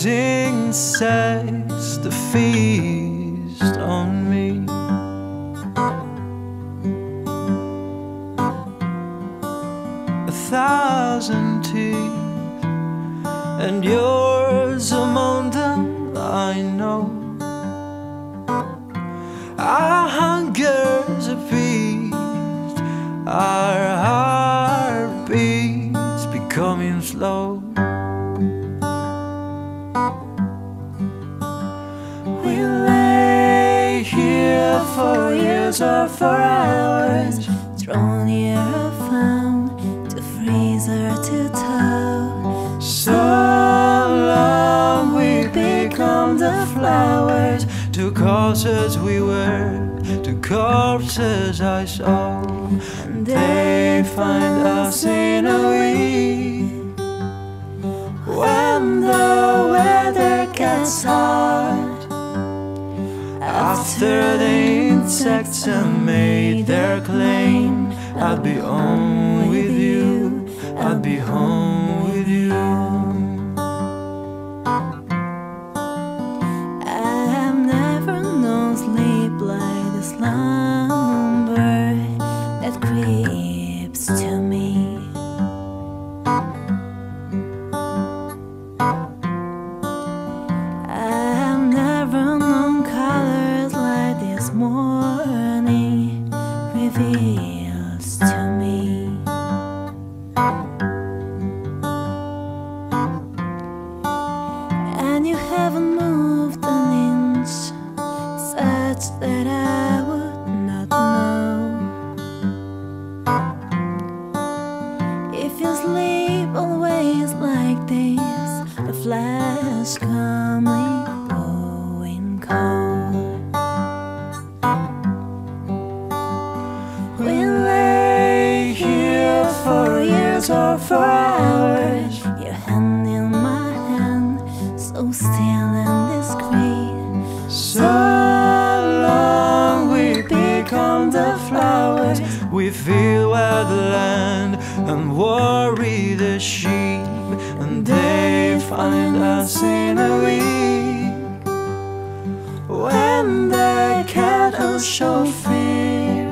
those insects that feast on me. A thousand teeth, and yours among them, I know. Our hunger's appeased, our heartbeats becoming slow. We lay here for years or for hours, thrown here or found, to freeze or to tow. So long we become the flowers, to corpses we were, to corpses I saw. And they find us in a week, when the weather gets hard. After the insects have made their claim, I'll be home with you, I'll be home with you. I have never known sleep like the slumber that creeps to me. I have never known colors like this morning reveals to me. And you haven't moved an inch, such that I would not know. If you sleep always like this, a flash calmly going cold. We lay here for years or for hours, your hand in my hand, so still and discreet. So long we become the flowers, we feel well the land and worry the sheep. And they find us in a week, when the cattle show fear.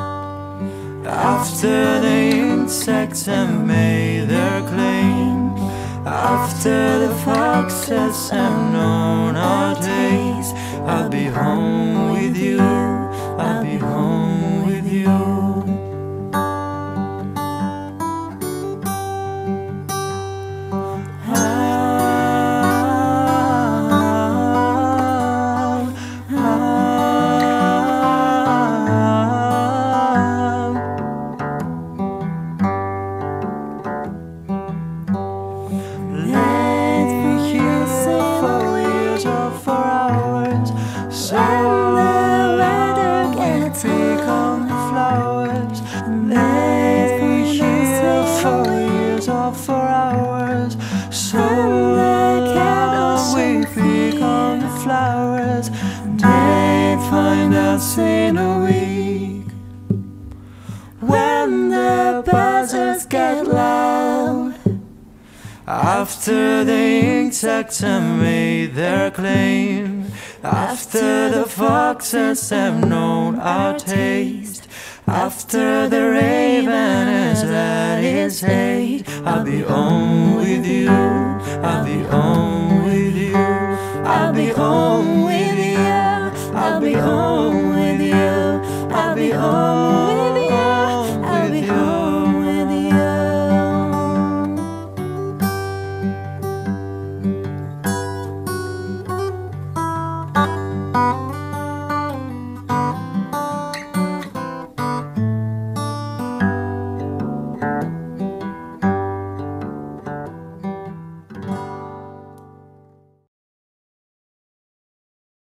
After the insects have made their claim, after the foxes have known our taste, I'll be home with you, I'll be home with you. For hours, so the cattle we become the flowers. They find us in a week, when the buzzards get loud. After the insects have made their claim, after the foxes have known our taste, after the raven has let his hate, I'll be home with you, I'll be home with you, I'll be home with you.